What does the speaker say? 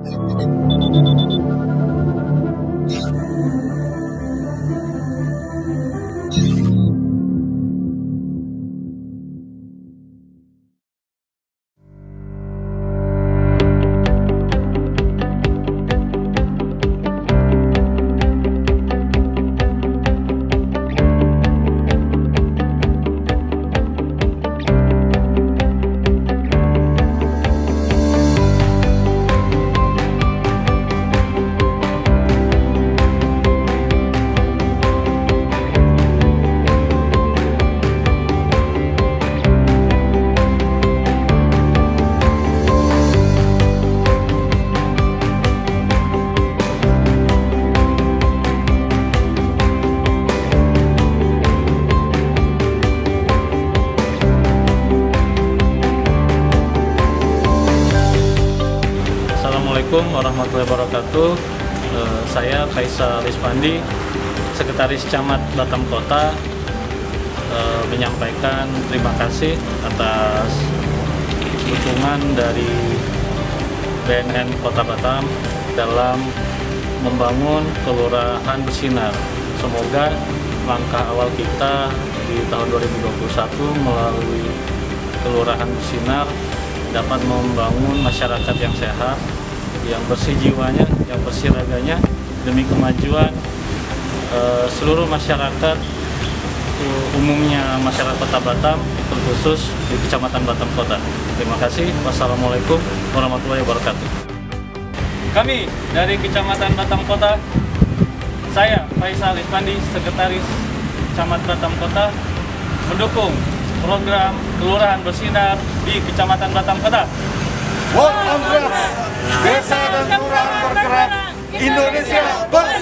Assalamualaikum warahmatullahi wabarakatuh. Saya Faisal Ispandi, Sekretaris Camat Batam Kota, menyampaikan terima kasih atas dukungan dari BNN Kota Batam dalam membangun Kelurahan Bersinar. Semoga langkah awal kita di tahun 2021 melalui Kelurahan Bersinar dapat membangun masyarakat yang sehat, yang bersih jiwanya, yang bersih raganya, demi kemajuan seluruh masyarakat, umumnya masyarakat Kota Batam, terkhusus di Kecamatan Batam Kota. Terima kasih. Wassalamualaikum warahmatullahi wabarakatuh. Kami dari Kecamatan Batam Kota, saya Faisal Ispandi, Sekretaris Camat Batam Kota, mendukung program Kelurahan Bersinar di Kecamatan Batam Kota. Work on Drugs, Desa dan Kelurahan bergerak, Indonesia bergerak.